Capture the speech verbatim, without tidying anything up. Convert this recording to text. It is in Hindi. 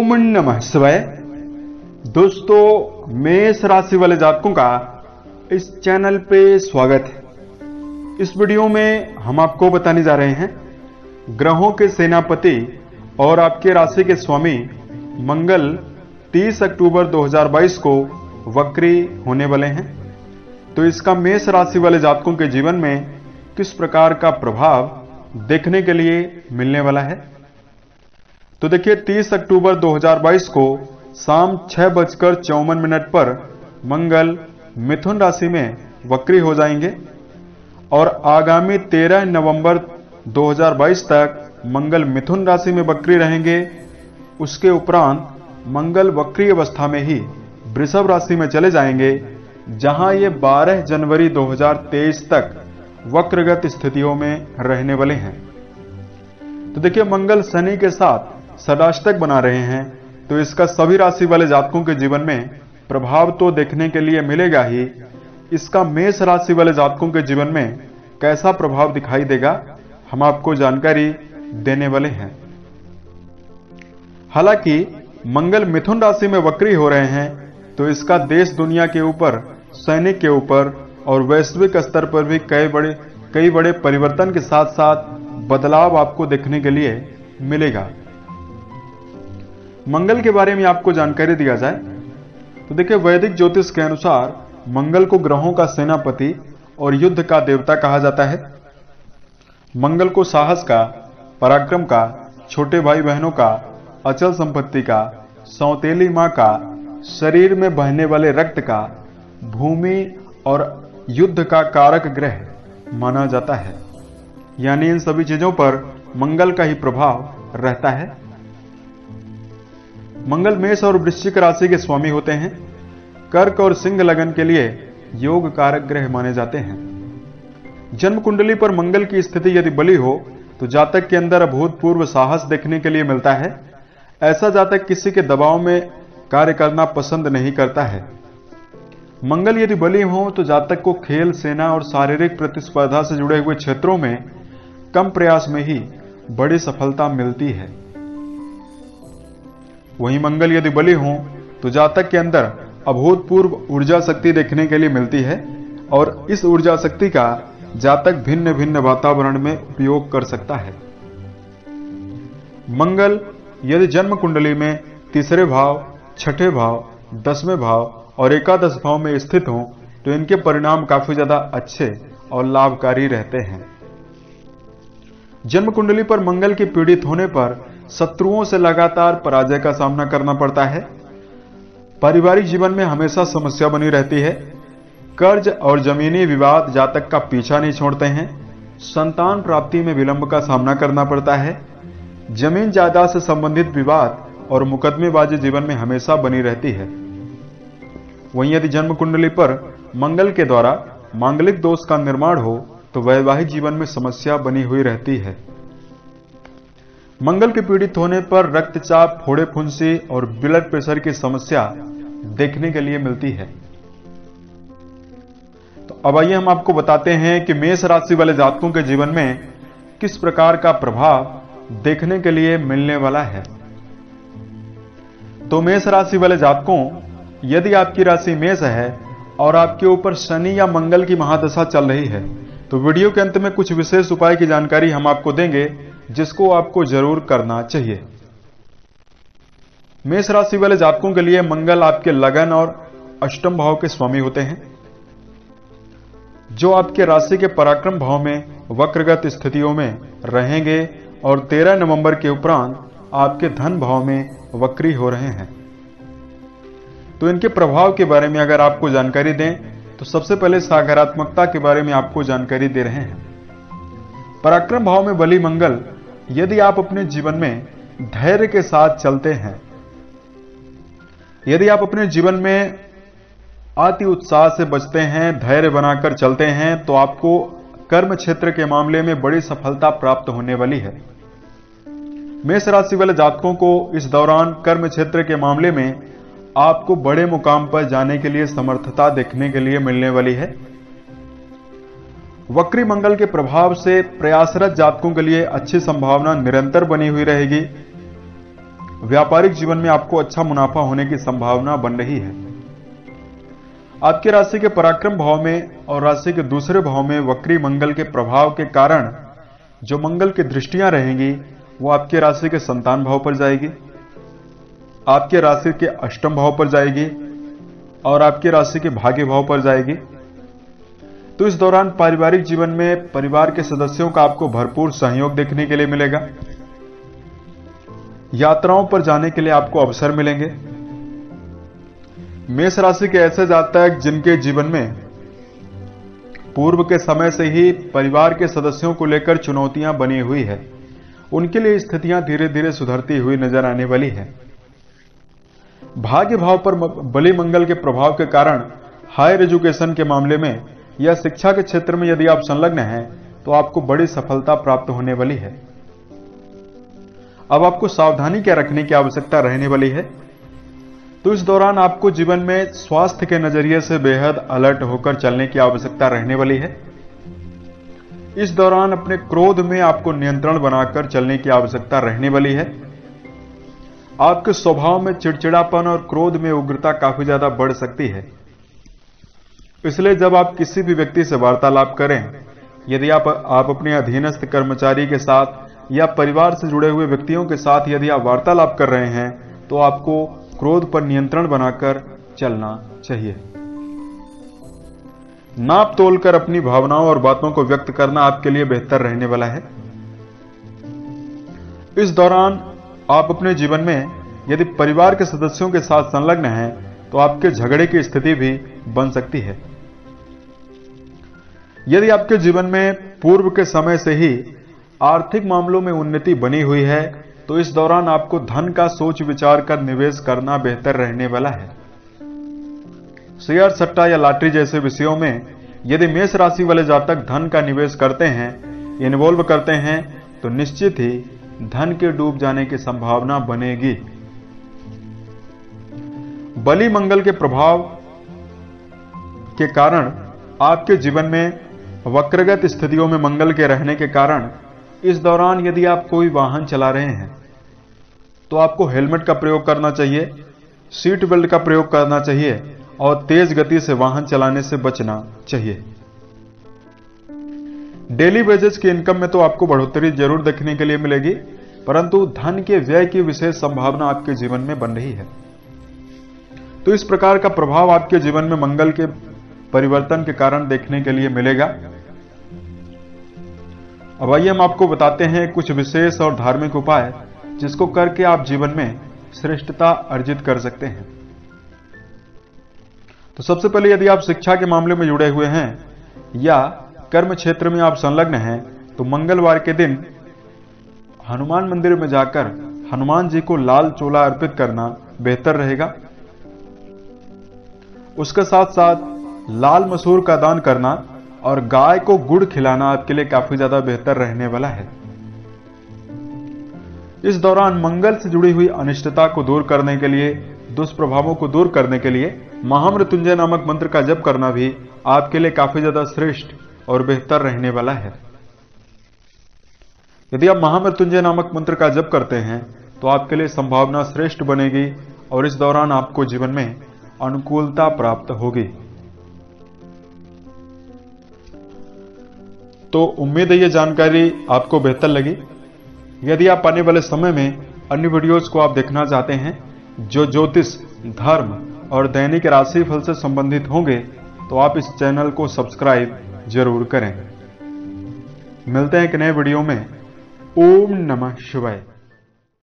ओम नमः शिवाय। दोस्तों, मेष राशि वाले जातकों का इस चैनल पे स्वागत है। इस वीडियो में हम आपको बताने जा रहे हैं ग्रहों के सेनापति और आपके राशि के स्वामी मंगल तीस अक्टूबर दो हज़ार बाईस को वक्री होने वाले हैं। तो इसका मेष राशि वाले जातकों के जीवन में किस प्रकार का प्रभाव देखने के लिए मिलने वाला है। तो देखिए, तीस अक्टूबर दो हज़ार बाईस को शाम छह बजकर चौवन मिनट पर मंगल मिथुन राशि में वक्री हो जाएंगे और आगामी तेरह नवंबर दो हज़ार बाईस तक मंगल मिथुन राशि में वक्री रहेंगे। उसके उपरांत मंगल वक्री अवस्था में ही वृषभ राशि में चले जाएंगे, जहां ये बारह जनवरी दो हज़ार तेईस तक वक्रगत स्थितियों में रहने वाले हैं। तो देखिए, मंगल शनि के साथ षडाष्टक बना रहे हैं, तो इसका सभी राशि वाले जातकों के जीवन में प्रभाव तो देखने के लिए मिलेगा ही। इसका मेष राशि वाले जातकों के जीवन में कैसा प्रभाव दिखाई देगा, हम आपको जानकारी देने वाले हैं। हालांकि मंगल मिथुन राशि में वक्री हो रहे हैं, तो इसका देश दुनिया के ऊपर, सैनिक के ऊपर और वैश्विक स्तर पर भी कई बड़े कई बड़े परिवर्तन के साथ साथ बदलाव आपको देखने के लिए मिलेगा। मंगल के बारे में आपको जानकारी दिया जाए तो देखिए, वैदिक ज्योतिष के अनुसार मंगल को ग्रहों का सेनापति और युद्ध का देवता कहा जाता है। मंगल को साहस का, पराक्रम का, छोटे भाई बहनों का, अचल संपत्ति का, सौतेली मां का, शरीर में बहने वाले रक्त का, भूमि और युद्ध का कारक ग्रह माना जाता है। यानी इन सभी चीजों पर मंगल का ही प्रभाव रहता है। मंगल मेष और वृश्चिक राशि के स्वामी होते हैं। कर्क और सिंह लगन के लिए योग कारक ग्रह माने जाते हैं। जन्म कुंडली पर मंगल की स्थिति यदि बली हो तो जातक के अंदर अभूतपूर्व साहस देखने के लिए मिलता है। ऐसा जातक किसी के दबाव में कार्य करना पसंद नहीं करता है। मंगल यदि बली हो तो जातक को खेल, सेना और शारीरिक प्रतिस्पर्धा से जुड़े हुए क्षेत्रों में कम प्रयास में ही बड़ी सफलता मिलती है। वहीं मंगल यदि बली हो तो जातक के अंदर अभूतपूर्व ऊर्जा शक्ति देखने के लिए मिलती है और इस ऊर्जा शक्ति का जातक भिन्न भिन्न वातावरण में उपयोग कर सकता है। मंगल यदि जन्म कुंडली में तीसरे भाव, छठे भाव, दसवें भाव और एकादश भाव में स्थित हो तो इनके परिणाम काफी ज्यादा अच्छे और लाभकारी रहते हैं। जन्म कुंडली पर मंगल के पीड़ित होने पर शत्रुओं से लगातार पराजय का सामना करना पड़ता है। पारिवारिक जीवन में हमेशा समस्या बनी रहती है। कर्ज और जमीनी विवाद जातक का पीछा नहीं छोड़ते हैं। संतान प्राप्ति में विलंब का सामना करना पड़ता है। जमीन जायदाद से संबंधित विवाद और मुकदमेबाजी जीवन में हमेशा बनी रहती है। वहीं यदि जन्म कुंडली पर मंगल के द्वारा मांगलिक दोष का निर्माण हो तो वैवाहिक जीवन में समस्या बनी हुई रहती है। मंगल के पीड़ित होने पर रक्तचाप, फोड़े फुंसी और ब्लड प्रेशर की समस्या देखने के लिए मिलती है। तो अब आइए हम आपको बताते हैं कि मेष राशि वाले जातकों के जीवन में किस प्रकार का प्रभाव देखने के लिए मिलने वाला है। तो मेष राशि वाले जातकों, यदि आपकी राशि मेष है और आपके ऊपर शनि या मंगल की महादशा चल रही है तो वीडियो के अंत में कुछ विशेष उपाय की जानकारी हम आपको देंगे, जिसको आपको जरूर करना चाहिए। मेष राशि वाले जातकों के लिए मंगल आपके लगन और अष्टम भाव के स्वामी होते हैं, जो आपके राशि के पराक्रम भाव में वक्रगत स्थितियों में रहेंगे और तेरह नवंबर के उपरांत आपके धन भाव में वक्री हो रहे हैं। तो इनके प्रभाव के बारे में अगर आपको जानकारी दें तो सबसे पहले सकारात्मकता के बारे में आपको जानकारी दे रहे हैं। पराक्रम भाव में बली मंगल, यदि आप अपने जीवन में धैर्य के साथ चलते हैं, यदि आप अपने जीवन में अति उत्साह से बचते हैं, धैर्य बनाकर चलते हैं, तो आपको कर्म क्षेत्र के मामले में बड़ी सफलता प्राप्त होने वाली है। मेष राशि वाले जातकों को इस दौरान कर्म क्षेत्र के मामले में आपको बड़े मुकाम पर जाने के लिए समर्थता देखने के लिए मिलने वाली है। वक्री मंगल के प्रभाव से प्रयासरत जातकों के लिए अच्छी संभावना निरंतर बनी हुई रहेगी। व्यापारिक जीवन में आपको अच्छा मुनाफा होने की संभावना बन रही है। आपकी राशि के पराक्रम भाव में और राशि के दूसरे भाव में वक्री मंगल के प्रभाव के कारण जो मंगल की दृष्टियां रहेंगी वो आपकी राशि के संतान भाव पर जाएगी, आपके राशि के अष्टम भाव पर जाएगी और आपकी राशि के भाग्य भाव पर जाएगी। तो इस दौरान पारिवारिक जीवन में परिवार के सदस्यों का आपको भरपूर सहयोग देखने के लिए मिलेगा। यात्राओं पर जाने के लिए आपको अवसर मिलेंगे। मेष राशि के ऐसे जातक जिनके जीवन में पूर्व के समय से ही परिवार के सदस्यों को लेकर चुनौतियां बनी हुई है, उनके लिए स्थितियां धीरे धीरे सुधरती हुई नजर आने वाली है। भाग्य भाव पर बलि मंगल के प्रभाव के कारण हायर एजुकेशन के मामले में या शिक्षा के क्षेत्र में यदि आप संलग्न हैं तो आपको बड़ी सफलता प्राप्त होने वाली है। अब आपको सावधानी क्या रखने की आवश्यकता रहने वाली है, तो इस दौरान आपको जीवन में स्वास्थ्य के नजरिए से बेहद अलर्ट होकर चलने की आवश्यकता रहने वाली है। इस दौरान अपने क्रोध में आपको नियंत्रण बनाकर चलने की आवश्यकता रहने वाली है। आपके स्वभाव में चिड़चिड़ापन और क्रोध में उग्रता काफी ज्यादा बढ़ सकती है, इसलिए जब आप किसी भी व्यक्ति से वार्तालाप करें, यदि आप आप अपने अधीनस्थ कर्मचारी के साथ या परिवार से जुड़े हुए व्यक्तियों के साथ यदि आप वार्तालाप कर रहे हैं तो आपको क्रोध पर नियंत्रण बनाकर चलना चाहिए। नाप तोलकर अपनी भावनाओं और बातों को व्यक्त करना आपके लिए बेहतर रहने वाला है। इस दौरान आप अपने जीवन में यदि परिवार के सदस्यों के साथ संलग्न हैं तो आपके झगड़े की स्थिति भी बन सकती है। यदि आपके जीवन में पूर्व के समय से ही आर्थिक मामलों में उन्नति बनी हुई है तो इस दौरान आपको धन का सोच विचार कर निवेश करना बेहतर रहने वाला है। शेयर, सट्टा या लॉटरी जैसे विषयों में यदि मेष राशि वाले जातक धन का निवेश करते हैं, इन्वॉल्व करते हैं तो निश्चित ही धन के डूब जाने की संभावना बनेगी। बलि मंगल के प्रभाव के कारण आपके जीवन में वक्रगत स्थितियों में मंगल के रहने के कारण इस दौरान यदि आप कोई वाहन चला रहे हैं तो आपको हेलमेट का प्रयोग करना चाहिए, सीट बेल्ट का प्रयोग करना चाहिए और तेज गति से वाहन चलाने से बचना चाहिए। डेली वेजेस की इनकम में तो आपको बढ़ोतरी जरूर देखने के लिए मिलेगी, परंतु धन के व्यय की विशेष संभावना आपके जीवन में बन रही है। तो इस प्रकार का प्रभाव आपके जीवन में मंगल के परिवर्तन के कारण देखने के लिए मिलेगा। अब आइए हम आपको बताते हैं कुछ विशेष और धार्मिक उपाय जिसको करके आप जीवन में श्रेष्ठता अर्जित कर सकते हैं। तो सबसे पहले यदि आप शिक्षा के मामले में जुड़े हुए हैं या कर्म क्षेत्र में आप संलग्न हैं तो मंगलवार के दिन हनुमान मंदिर में जाकर हनुमान जी को लाल चोला अर्पित करना बेहतर रहेगा। उसके साथ साथ लाल मसूर का दान करना और गाय को गुड़ खिलाना आपके लिए काफी ज्यादा बेहतर रहने वाला है। इस दौरान मंगल से जुड़ी हुई अनिष्टता को दूर करने के लिए, दुष्प्रभावों को दूर करने के लिए महामृत्युंजय नामक मंत्र का जप करना भी आपके लिए काफी ज्यादा श्रेष्ठ और बेहतर रहने वाला है। यदि आप महामृत्युंजय नामक मंत्र का जप करते हैं तो आपके लिए संभावना श्रेष्ठ बनेगी और इस दौरान आपको जीवन में अनुकूलता प्राप्त होगी। तो उम्मीद है ये जानकारी आपको बेहतर लगी। यदि आप आने वाले समय में अन्य वीडियोस को आप देखना चाहते हैं जो ज्योतिष, धर्म और दैनिक राशिफल से संबंधित होंगे तो आप इस चैनल को सब्सक्राइब जरूर करें। मिलते हैं एक नए वीडियो में। ओम नमः शिवाय।